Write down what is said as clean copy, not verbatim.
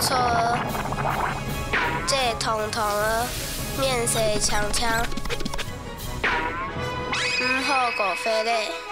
错儿，这彤彤儿，面色呛呛，唔好过飞咧。